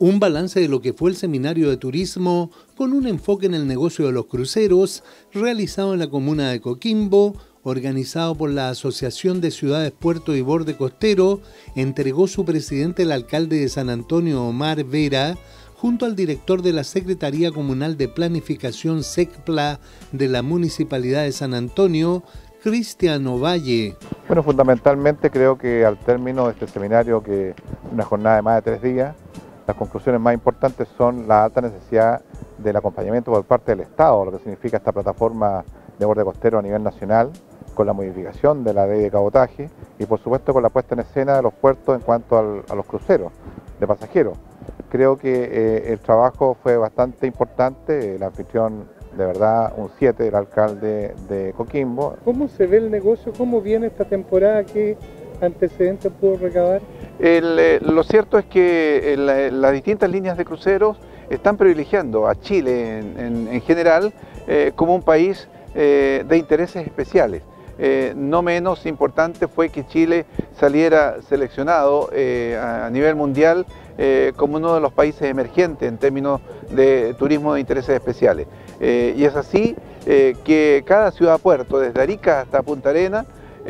Un balance de lo que fue el seminario de turismo con un enfoque en el negocio de los cruceros realizado en la comuna de Coquimbo, organizado por la Asociación de Ciudades Puerto y Borde Costero, entregó su presidente el alcalde de San Antonio, Omar Vera, junto al director de la Secretaría Comunal de Planificación SECPLA de la Municipalidad de San Antonio, Cristian Ovalle. Bueno, fundamentalmente creo que al término de este seminario, que es una jornada de más de 3 días, las conclusiones más importantes son la alta necesidad del acompañamiento por parte del Estado, lo que significa esta plataforma de borde costero a nivel nacional, con la modificación de la ley de cabotaje y por supuesto con la puesta en escena de los puertos en cuanto a los cruceros de pasajeros. Creo que el trabajo fue bastante importante, el anfitrión de verdad un 7, el alcalde de Coquimbo. ¿Cómo se ve el negocio? ¿Cómo viene esta temporada? ¿Qué antecedentes pudo recabar? Lo cierto es que las distintas líneas de cruceros están privilegiando a Chile en general como un país de intereses especiales. No menos importante fue que Chile saliera seleccionado a nivel mundial como uno de los países emergentes en términos de turismo de intereses especiales. Y es así que cada ciudad-puerto, desde Arica hasta Punta Arenas,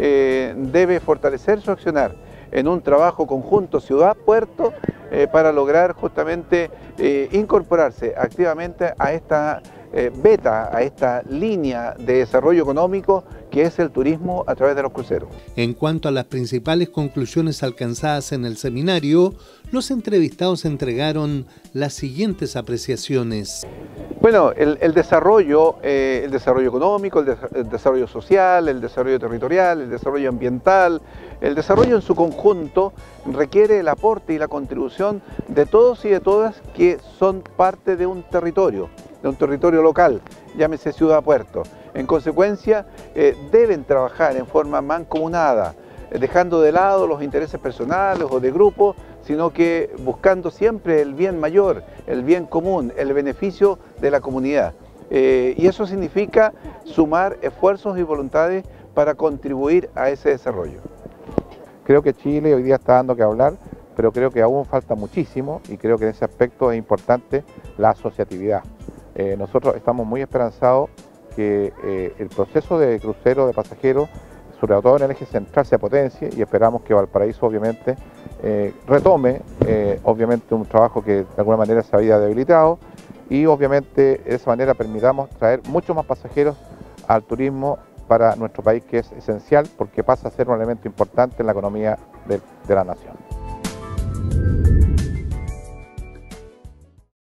debe fortalecer su accionar en un trabajo conjunto ciudad-puerto para lograr justamente incorporarse activamente a esta beta, a esta línea de desarrollo económico que es el turismo a través de los cruceros. En cuanto a las principales conclusiones alcanzadas en el seminario, los entrevistados entregaron las siguientes apreciaciones. Bueno, el desarrollo económico, el desarrollo social, el desarrollo territorial, el desarrollo ambiental, el desarrollo en su conjunto requiere el aporte y la contribución de todos y de todas que son parte de un territorio local, llámese ciudad-puerto. En consecuencia, deben trabajar en forma mancomunada, dejando de lado los intereses personales o de grupo, sino que buscando siempre el bien mayor, el bien común, el beneficio de la comunidad. Y eso significa sumar esfuerzos y voluntades para contribuir a ese desarrollo. Creo que Chile hoy día está dando que hablar, pero creo que aún falta muchísimo y creo que en ese aspecto es importante la asociatividad. Nosotros estamos muy esperanzados que el proceso de crucero de pasajeros, sobre todo en el eje central, se potencie y esperamos que Valparaíso obviamente retome obviamente un trabajo que de alguna manera se había debilitado y obviamente de esa manera permitamos traer muchos más pasajeros al turismo para nuestro país, que es esencial porque pasa a ser un elemento importante en la economía de la nación.